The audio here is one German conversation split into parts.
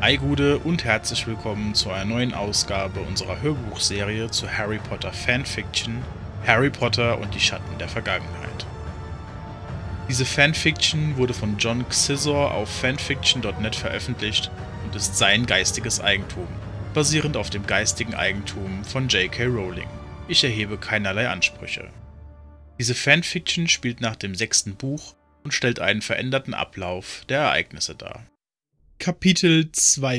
Hi Gude und herzlich willkommen zu einer neuen Ausgabe unserer Hörbuchserie zu Harry Potter Fanfiction Harry Potter und die Schatten der Vergangenheit. Diese Fanfiction wurde von John Xizor auf fanfiction.net veröffentlicht und ist sein geistiges Eigentum, basierend auf dem geistigen Eigentum von J.K. Rowling. Ich erhebe keinerlei Ansprüche. Diese Fanfiction spielt nach dem 6. Buch und stellt einen veränderten Ablauf der Ereignisse dar. Kapitel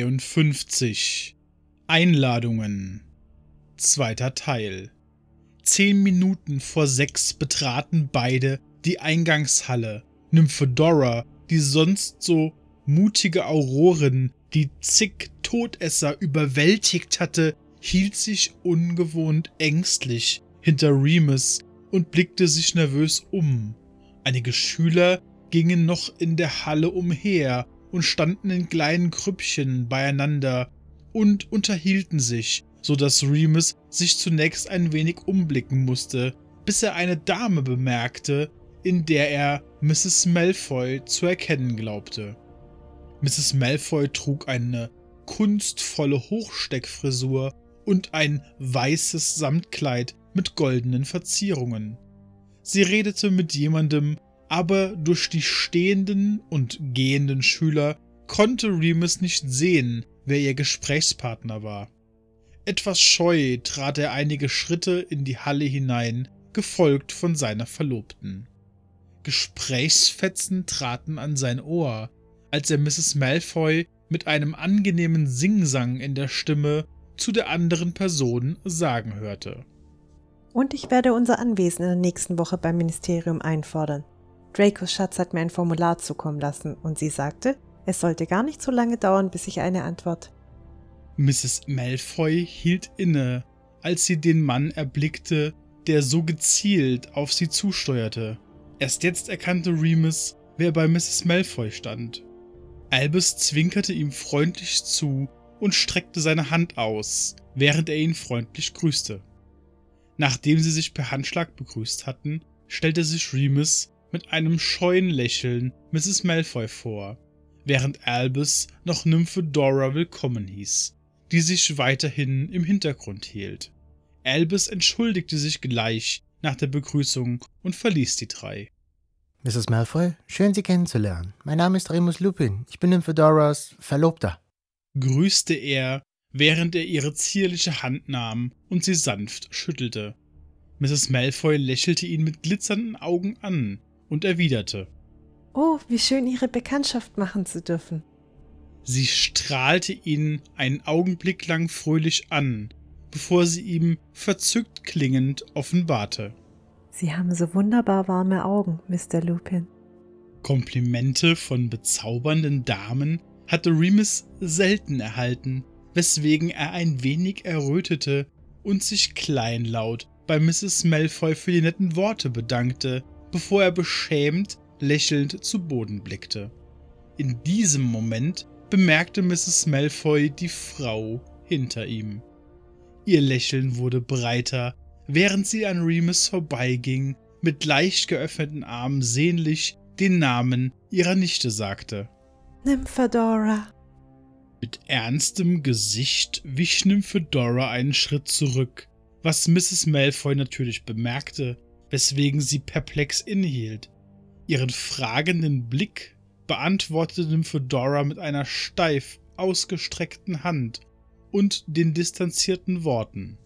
52 Einladungen 2. Teil 10 Minuten vor 6 betraten beide die Eingangshalle. Nymphedora, die sonst so mutige Aurorin, die zig Todesser überwältigt hatte, hielt sich ungewohnt ängstlich hinter Remus und blickte sich nervös um. Einige Schüler gingen noch in der Halle umher und standen in kleinen Grüppchen beieinander und unterhielten sich, so dass Remus sich zunächst ein wenig umblicken musste, bis er eine Dame bemerkte, in der er Mrs. Malfoy zu erkennen glaubte. Mrs. Malfoy trug eine kunstvolle Hochsteckfrisur und ein weißes Samtkleid mit goldenen Verzierungen. Sie redete mit jemandem, aber durch die stehenden und gehenden Schüler konnte Remus nicht sehen, wer ihr Gesprächspartner war. Etwas scheu trat er einige Schritte in die Halle hinein, gefolgt von seiner Verlobten. Gesprächsfetzen traten an sein Ohr, als er Mrs. Malfoy mit einem angenehmen Singsang in der Stimme zu der anderen Person sagen hörte. Und ich werde unser Anwesen in der nächsten Woche beim Ministerium einfordern. Dracos Schatz hat mir ein Formular zukommen lassen und sie sagte, es sollte gar nicht so lange dauern, bis ich eine Antwort. Mrs. Malfoy hielt inne, als sie den Mann erblickte, der so gezielt auf sie zusteuerte. Erst jetzt erkannte Remus, wer bei Mrs. Malfoy stand. Albus zwinkerte ihm freundlich zu und streckte seine Hand aus, während er ihn freundlich grüßte. Nachdem sie sich per Handschlag begrüßt hatten, stellte sich Remus mit einem scheuen Lächeln Mrs. Malfoy vor, während Albus noch Nymphedora willkommen hieß, die sich weiterhin im Hintergrund hielt. Albus entschuldigte sich gleich nach der Begrüßung und verließ die drei. Mrs. Malfoy, schön Sie kennenzulernen. Mein Name ist Remus Lupin, ich bin Nymphedoras Verlobter, grüßte er, während er ihre zierliche Hand nahm und sie sanft schüttelte. Mrs. Malfoy lächelte ihn mit glitzernden Augen an und erwiderte: Oh, wie schön, Ihre Bekanntschaft machen zu dürfen. Sie strahlte ihn einen Augenblick lang fröhlich an, bevor sie ihm verzückt klingend offenbarte: Sie haben so wunderbar warme Augen, Mr. Lupin. Komplimente von bezaubernden Damen hatte Remus selten erhalten, weswegen er ein wenig errötete und sich kleinlaut bei Mrs. Malfoy für die netten Worte bedankte, bevor er beschämt lächelnd zu Boden blickte. In diesem Moment bemerkte Mrs. Malfoy die Frau hinter ihm. Ihr Lächeln wurde breiter, während sie an Remus vorbeiging, mit leicht geöffneten Armen sehnlich den Namen ihrer Nichte sagte. Nymphedora. Mit ernstem Gesicht wich Nymphedora einen Schritt zurück, was Mrs. Malfoy natürlich bemerkte, weswegen sie perplex innehielt. Ihren fragenden Blick beantwortete Nymphedora mit einer steif ausgestreckten Hand und den distanzierten Worten: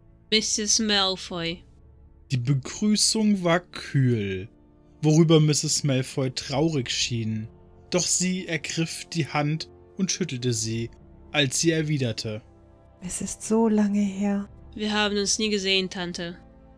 Mrs. Malfoy. Die Begrüßung war kühl, worüber Mrs. Malfoy traurig schien, doch sie ergriff die Hand und schüttelte sie, als sie erwiderte: Es ist so lange her. Wir haben uns nie gesehen, Tante.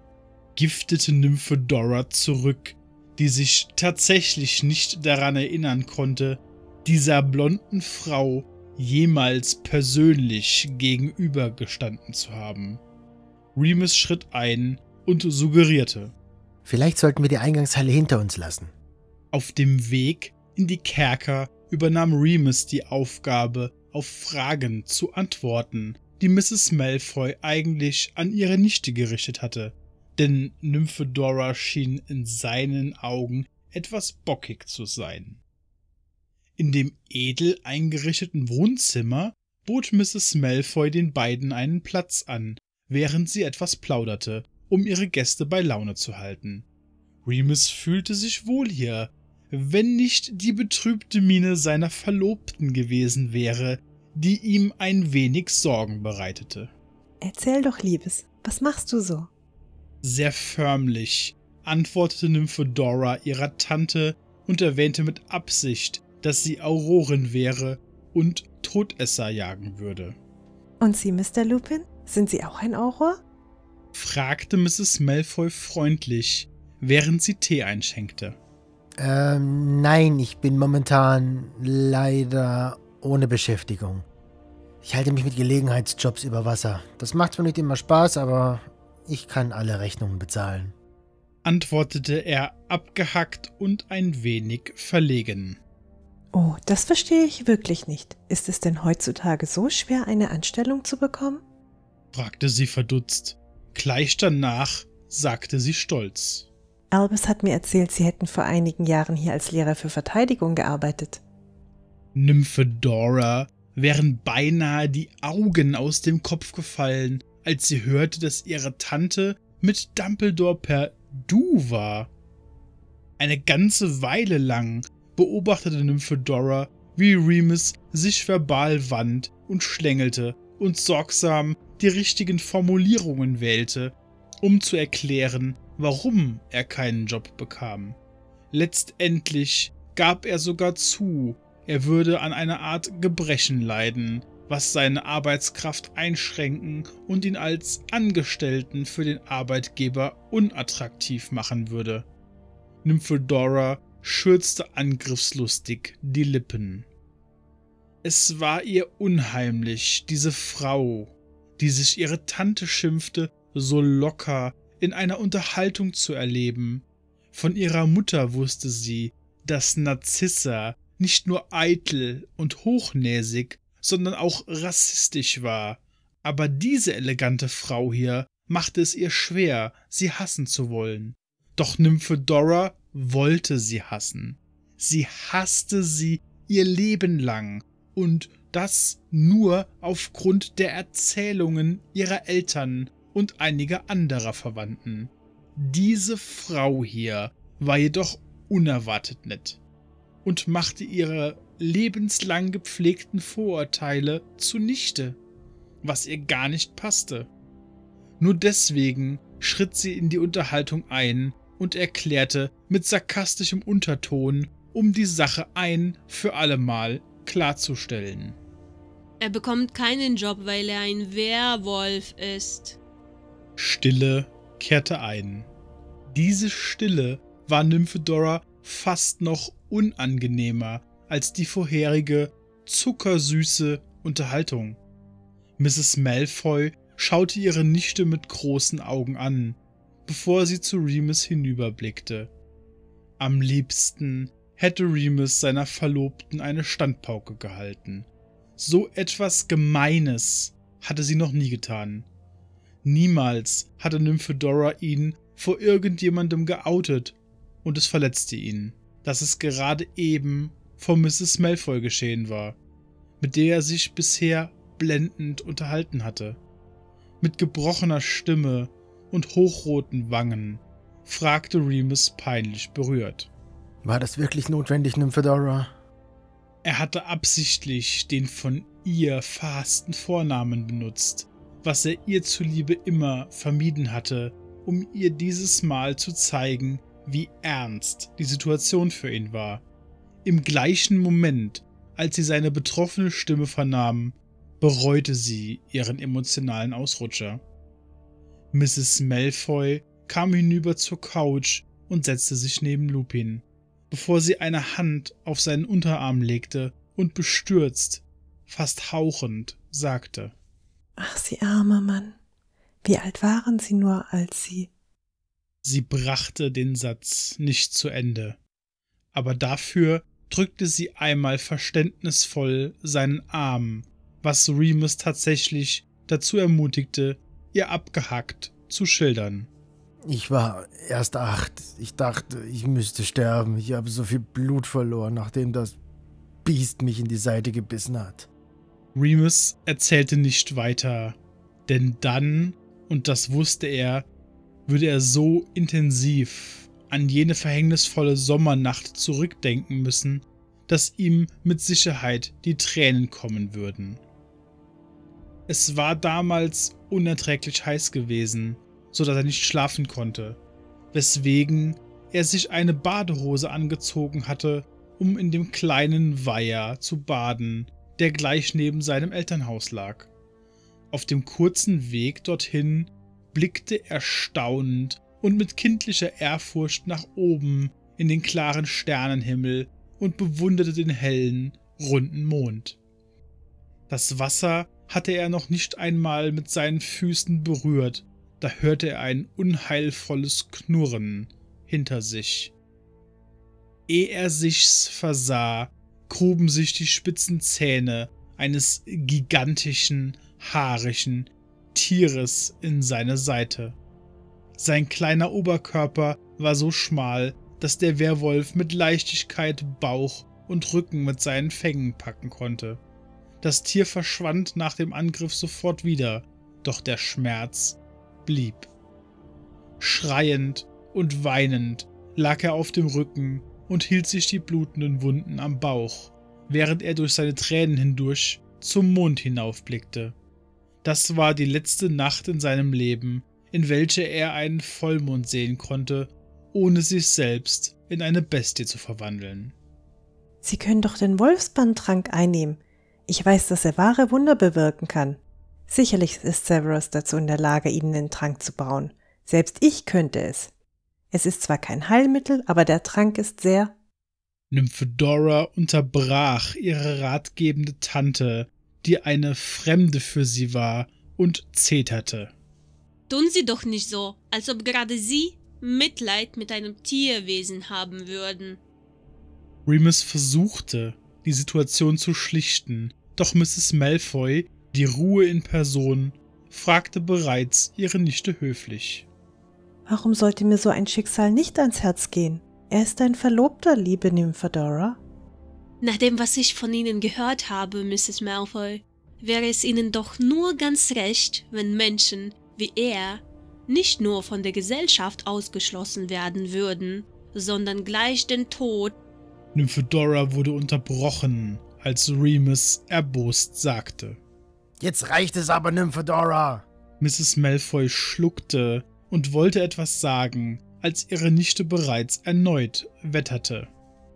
Giftete Nymphedora zurück, die sich tatsächlich nicht daran erinnern konnte, dieser blonden Frau jemals persönlich gegenübergestanden zu haben. Remus schritt ein und suggerierte: Vielleicht sollten wir die Eingangshalle hinter uns lassen. Auf dem Weg in die Kerker übernahm Remus die Aufgabe, auf Fragen zu antworten, die Mrs. Malfoy eigentlich an ihre Nichte gerichtet hatte, denn Nymphedora schien in seinen Augen etwas bockig zu sein. In dem edel eingerichteten Wohnzimmer bot Mrs. Malfoy den beiden einen Platz an, während sie etwas plauderte, um ihre Gäste bei Laune zu halten. Remus fühlte sich wohl hier, wenn nicht die betrübte Miene seiner Verlobten gewesen wäre, die ihm ein wenig Sorgen bereitete. Erzähl doch, Liebes, was machst du so? Sehr förmlich antwortete Nymphedora ihrer Tante und erwähnte mit Absicht, dass sie Aurorin wäre und Todesser jagen würde. Und Sie, Mr. Lupin? Sind Sie auch ein Auror? Fragte Mrs. Malfoy freundlich, während sie Tee einschenkte. Nein, ich bin momentan leider ohne Beschäftigung. Ich halte mich mit Gelegenheitsjobs über Wasser. Das macht zwar nicht immer Spaß, aber ich kann alle Rechnungen bezahlen. Antwortete er abgehackt und ein wenig verlegen. Oh, das verstehe ich wirklich nicht. Ist es denn heutzutage so schwer, eine Anstellung zu bekommen? Fragte sie verdutzt. Gleich danach sagte sie stolz. Albus hat mir erzählt, Sie hätten vor einigen Jahren hier als Lehrer für Verteidigung gearbeitet. Nymphedora wären beinahe die Augen aus dem Kopf gefallen, als sie hörte, dass ihre Tante mit Dumbledore per Du war. Eine ganze Weile lang beobachtete Nymphedora, wie Remus sich verbal wand und schlängelte und sorgsam die richtigen Formulierungen wählte, um zu erklären, warum er keinen Job bekam. Letztendlich gab er sogar zu, er würde an einer Art Gebrechen leiden, was seine Arbeitskraft einschränken und ihn als Angestellten für den Arbeitgeber unattraktiv machen würde. Nymphedora schürzte angriffslustig die Lippen. Es war ihr unheimlich, diese Frau, die sich ihre Tante schimpfte, so locker in einer Unterhaltung zu erleben. Von ihrer Mutter wusste sie, dass Narzissa nicht nur eitel und hochnäsig, sondern auch rassistisch war. Aber diese elegante Frau hier machte es ihr schwer, sie hassen zu wollen. Doch Nymphedora wollte sie hassen. Sie hasste sie ihr Leben lang und das nur aufgrund der Erzählungen ihrer Eltern und einiger anderer Verwandten. Diese Frau hier war jedoch unerwartet nett und machte ihre lebenslang gepflegten Vorurteile zunichte, was ihr gar nicht passte. Nur deswegen schritt sie in die Unterhaltung ein und erklärte mit sarkastischem Unterton, um die Sache ein für allemal klarzustellen. Er bekommt keinen Job, weil er ein Werwolf ist. Stille kehrte ein. Diese Stille war Nymphedora fast noch unangenehmer als die vorherige, zuckersüße Unterhaltung. Mrs. Malfoy schaute ihre Nichte mit großen Augen an, bevor sie zu Remus hinüberblickte. Am liebsten hätte Remus seiner Verlobten eine Standpauke gehalten. So etwas Gemeines hatte sie noch nie getan. Niemals hatte Nymphedora ihn vor irgendjemandem geoutet und es verletzte ihn, dass es gerade eben vor Mrs. Malfoy geschehen war, mit der er sich bisher blendend unterhalten hatte. Mit gebrochener Stimme und hochroten Wangen fragte Remus peinlich berührt. War das wirklich notwendig, Nymphedora? Er hatte absichtlich den von ihr verhassten Vornamen benutzt, was er ihr zuliebe immer vermieden hatte, um ihr dieses Mal zu zeigen, wie ernst die Situation für ihn war. Im gleichen Moment, als sie seine betroffene Stimme vernahm, bereute sie ihren emotionalen Ausrutscher. Mrs. Malfoy kam hinüber zur Couch und setzte sich neben Lupin, bevor sie eine Hand auf seinen Unterarm legte und bestürzt, fast hauchend, sagte: Ach, Sie armer Mann. Wie alt waren Sie nur, als Sie... Sie brachte den Satz nicht zu Ende, aber dafür drückte sie einmal verständnisvoll seinen Arm, was Remus tatsächlich dazu ermutigte, ihr abgehackt zu schildern. Ich war erst 8. Ich dachte, ich müsste sterben. Ich habe so viel Blut verloren, nachdem das... Biest mich in die Seite gebissen hat. Remus erzählte nicht weiter, denn dann, und das wusste er, würde er so intensiv an jene verhängnisvolle Sommernacht zurückdenken müssen, dass ihm mit Sicherheit die Tränen kommen würden. Es war damals unerträglich heiß gewesen, so dass er nicht schlafen konnte, weswegen er sich eine Badehose angezogen hatte, um in dem kleinen Weiher zu baden, der gleich neben seinem Elternhaus lag. Auf dem kurzen Weg dorthin blickte er staunend und mit kindlicher Ehrfurcht nach oben in den klaren Sternenhimmel und bewunderte den hellen, runden Mond. Das Wasser hatte er noch nicht einmal mit seinen Füßen berührt, da hörte er ein unheilvolles Knurren hinter sich. Ehe er sich's versah, gruben sich die spitzen Zähne eines gigantischen, haarigen Tieres in seine Seite. Sein kleiner Oberkörper war so schmal, dass der Werwolf mit Leichtigkeit Bauch und Rücken mit seinen Fängen packen konnte. Das Tier verschwand nach dem Angriff sofort wieder, doch der Schmerz blieb. Schreiend und weinend lag er auf dem Rücken und hielt sich die blutenden Wunden am Bauch, während er durch seine Tränen hindurch zum Mond hinaufblickte. Das war die letzte Nacht in seinem Leben, in welcher er einen Vollmond sehen konnte, ohne sich selbst in eine Bestie zu verwandeln. Sie können doch den Wolfsbandtrank einnehmen. Ich weiß, dass er wahre Wunder bewirken kann. Sicherlich ist Severus dazu in der Lage, Ihnen den Trank zu brauen. Selbst ich könnte es. Es ist zwar kein Heilmittel, aber der Trank ist sehr... Nymphedora unterbrach ihre ratgebende Tante, die eine Fremde für sie war, und zeterte. Tun Sie doch nicht so, als ob gerade Sie Mitleid mit einem Tierwesen haben würden. Remus versuchte, die Situation zu schlichten, doch Mrs. Malfoy, die Ruhe in Person, fragte bereits ihre Nichte höflich. Warum sollte mir so ein Schicksal nicht ans Herz gehen? Er ist ein Verlobter, liebe Nymphedora. Nach dem, was ich von Ihnen gehört habe, Mrs. Malfoy, wäre es Ihnen doch nur ganz recht, wenn Menschen wie er nicht nur von der Gesellschaft ausgeschlossen werden würden, sondern gleich den Tod. Nymphedora wurde unterbrochen, als Remus erbost sagte. Jetzt reicht es aber, Nymphedora! Mrs. Malfoy schluckte und wollte etwas sagen, als ihre Nichte bereits erneut wetterte.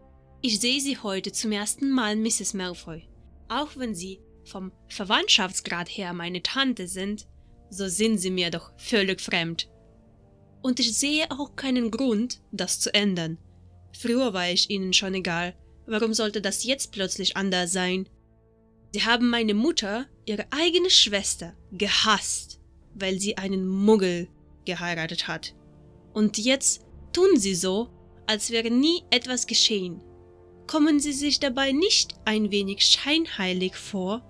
Ich sehe Sie heute zum ersten Mal, Mrs. Malfoy. Auch wenn Sie vom Verwandtschaftsgrad her meine Tante sind, so sind Sie mir doch völlig fremd. Und ich sehe auch keinen Grund, das zu ändern. Früher war ich Ihnen schon egal. Warum sollte das jetzt plötzlich anders sein? Sie haben meine Mutter, ihre eigene Schwester, gehasst, weil sie einen Muggel geheiratet hat. Und jetzt tun Sie so, als wäre nie etwas geschehen. Kommen Sie sich dabei nicht ein wenig scheinheilig vor?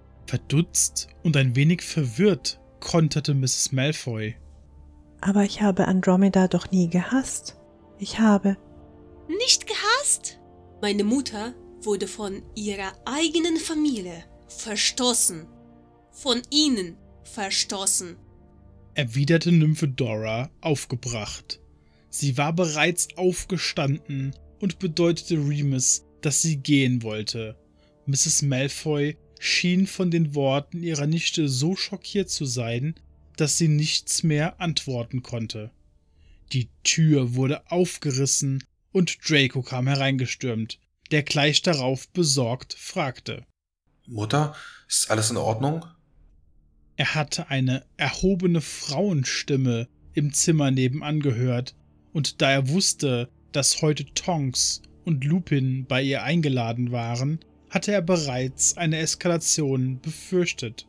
Verdutzt und ein wenig verwirrt konterte Mrs. Malfoy. Aber ich habe Andromeda doch nie gehasst. Ich habe... Nicht gehasst? Meine Mutter wurde von ihrer eigenen Familie verstoßen. Von Ihnen verstoßen. Erwiderte Nymphedora aufgebracht. Sie war bereits aufgestanden und bedeutete Remus, dass sie gehen wollte. Mrs. Malfoy schien von den Worten ihrer Nichte so schockiert zu sein, dass sie nichts mehr antworten konnte. Die Tür wurde aufgerissen und Draco kam hereingestürmt, der gleich darauf besorgt fragte. Mutter, ist alles in Ordnung? Er hatte eine erhobene Frauenstimme im Zimmer nebenan gehört, und da er wusste, dass heute Tonks und Lupin bei ihr eingeladen waren, hatte er bereits eine Eskalation befürchtet.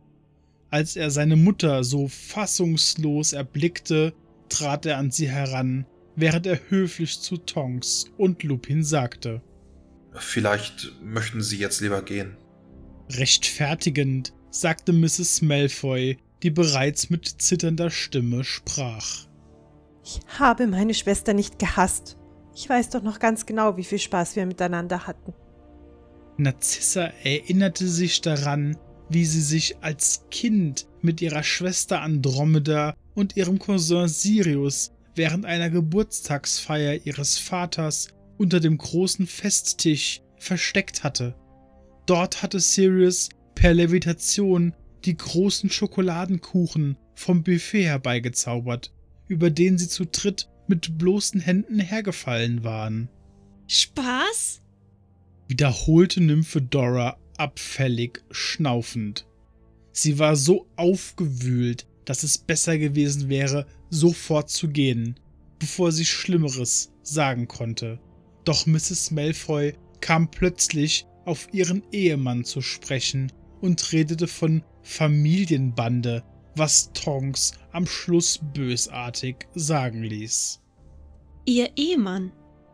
Als er seine Mutter so fassungslos erblickte, trat er an sie heran, während er höflich zu Tonks und Lupin sagte: Vielleicht möchten Sie jetzt lieber gehen. Rechtfertigend sagte Mrs. Malfoy, die bereits mit zitternder Stimme sprach. Ich habe meine Schwester nicht gehasst. Ich weiß doch noch ganz genau, wie viel Spaß wir miteinander hatten. Narzissa erinnerte sich daran, wie sie sich als Kind mit ihrer Schwester Andromeda und ihrem Cousin Sirius während einer Geburtstagsfeier ihres Vaters unter dem großen Festtisch versteckt hatte. Dort hatte Sirius per Levitation die großen Schokoladenkuchen vom Buffet herbeigezaubert, über den sie zu dritt mit bloßen Händen hergefallen waren. Spaß? Wiederholte Nymphedora abfällig schnaufend. Sie war so aufgewühlt, dass es besser gewesen wäre, sofort zu gehen, bevor sie Schlimmeres sagen konnte. Doch Mrs. Malfoy kam plötzlich auf ihren Ehemann zu sprechen und redete von Familienbande, was Tonks am Schluss bösartig sagen ließ. Ihr Ehemann?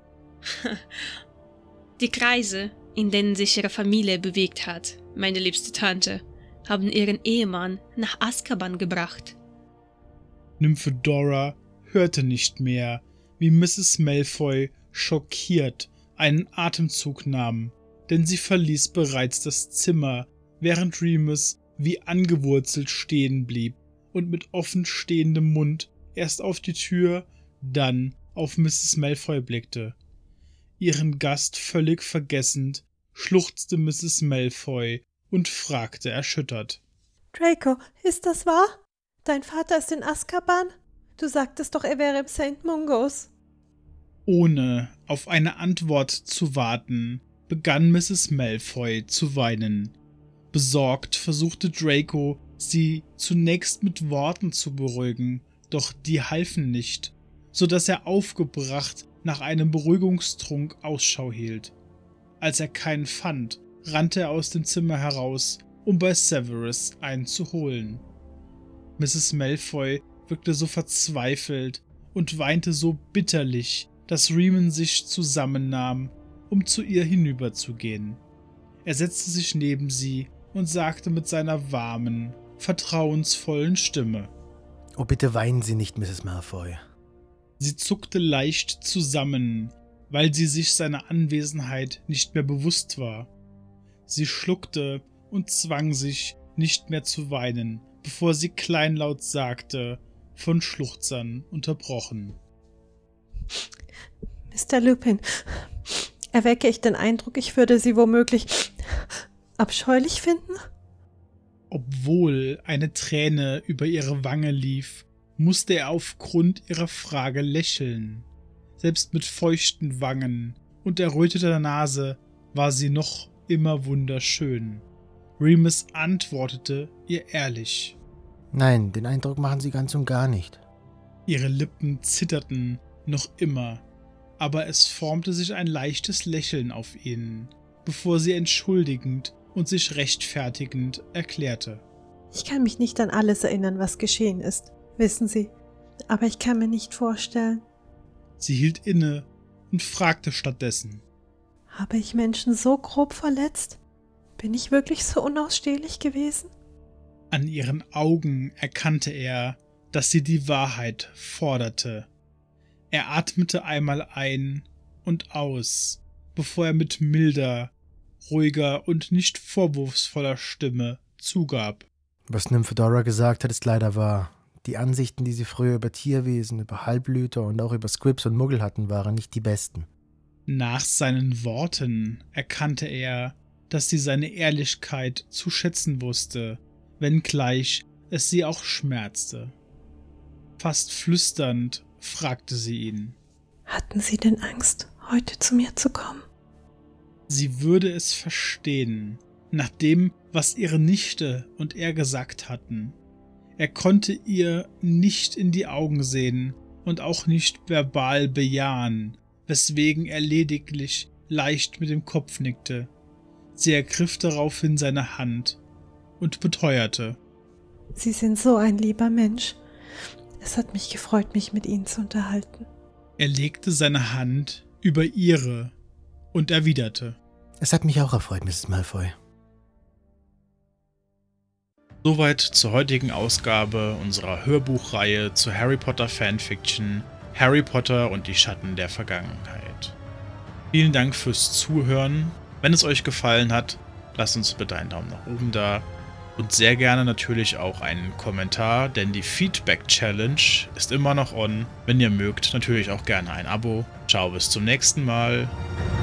Die Kreise, in denen sich ihre Familie bewegt hat, meine liebste Tante, haben ihren Ehemann nach Azkaban gebracht. Nymphedora hörte nicht mehr, wie Mrs. Malfoy schockiert einen Atemzug nahm, denn sie verließ bereits das Zimmer, während Remus wie angewurzelt stehen blieb und mit offen stehendem Mund erst auf die Tür, dann auf Mrs. Malfoy blickte. Ihren Gast völlig vergessend, schluchzte Mrs. Malfoy und fragte erschüttert: Draco, ist das wahr? Dein Vater ist in Azkaban? Du sagtest doch, er wäre im St. Mungos. Ohne auf eine Antwort zu warten, begann Mrs. Malfoy zu weinen. Besorgt versuchte Draco, sie zunächst mit Worten zu beruhigen, doch die halfen nicht, so dass er aufgebracht nach einem Beruhigungstrunk Ausschau hielt. Als er keinen fand, rannte er aus dem Zimmer heraus, um bei Severus einen zu holen. Mrs. Malfoy wirkte so verzweifelt und weinte so bitterlich, dass Remus sich zusammennahm, um zu ihr hinüberzugehen. Er setzte sich neben sie und sagte mit seiner warmen, vertrauensvollen Stimme: »Oh, bitte weinen Sie nicht, Mrs. Malfoy.« Sie zuckte leicht zusammen, weil sie sich seiner Anwesenheit nicht mehr bewusst war. Sie schluckte und zwang sich, nicht mehr zu weinen, bevor sie kleinlaut sagte, von Schluchzern unterbrochen: Mr. Lupin, erwecke ich den Eindruck, ich würde Sie womöglich abscheulich finden? Obwohl eine Träne über ihre Wange lief, musste er aufgrund ihrer Frage lächeln. Selbst mit feuchten Wangen und erröteter Nase war sie noch immer wunderschön. Remus antwortete ihr ehrlich: »Nein, den Eindruck machen Sie ganz und gar nicht.« Ihre Lippen zitterten noch immer, aber es formte sich ein leichtes Lächeln auf ihnen, bevor sie entschuldigend und sich rechtfertigend erklärte: Ich kann mich nicht an alles erinnern, was geschehen ist, wissen Sie, aber ich kann mir nicht vorstellen. Sie hielt inne und fragte stattdessen: Habe ich Menschen so grob verletzt? Bin ich wirklich so unausstehlich gewesen? An ihren Augen erkannte er, dass sie die Wahrheit forderte. Er atmete einmal ein und aus, bevor er mit milder, ruhiger und nicht vorwurfsvoller Stimme zugab: Was Nymphedora gesagt hat, ist leider wahr. Die Ansichten, die sie früher über Tierwesen, über Halblüter und auch über Squibs und Muggel hatten, waren nicht die besten. Nach seinen Worten erkannte er, dass sie seine Ehrlichkeit zu schätzen wusste, wenngleich es sie auch schmerzte. Fast flüsternd fragte sie ihn: Hatten Sie denn Angst, heute zu mir zu kommen? Sie würde es verstehen, nach dem, was ihre Nichte und er gesagt hatten. Er konnte ihr nicht in die Augen sehen und auch nicht verbal bejahen, weswegen er lediglich leicht mit dem Kopf nickte. Sie ergriff daraufhin seine Hand und beteuerte: Sie sind so ein lieber Mensch. Es hat mich gefreut, mich mit Ihnen zu unterhalten. Er legte seine Hand über ihre und erwiderte: Es hat mich auch erfreut, Mrs. Malfoy. Soweit zur heutigen Ausgabe unserer Hörbuchreihe zu Harry Potter Fanfiction Harry Potter und die Schatten der Vergangenheit. Vielen Dank fürs Zuhören Wenn es euch gefallen hat, lasst uns bitte einen Daumen nach oben da und sehr gerne natürlich auch einen Kommentar, denn die Feedback Challenge ist immer noch on. Wenn ihr mögt, natürlich auch gerne ein Abo. Ciao, bis zum nächsten Mal.